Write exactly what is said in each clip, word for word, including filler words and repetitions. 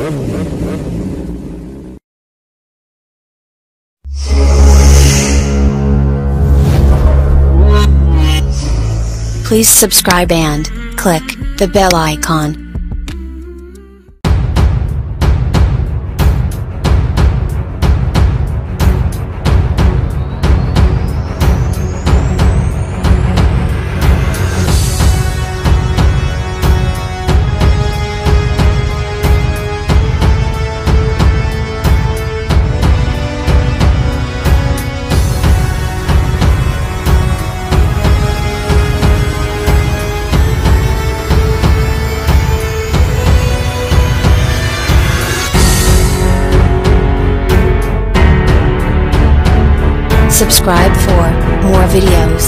Please subscribe and click the bell icon. Subscribe for more videos.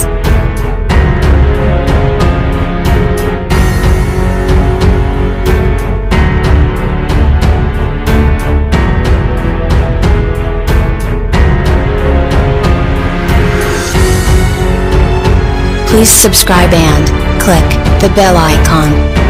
Please subscribe and click the bell icon.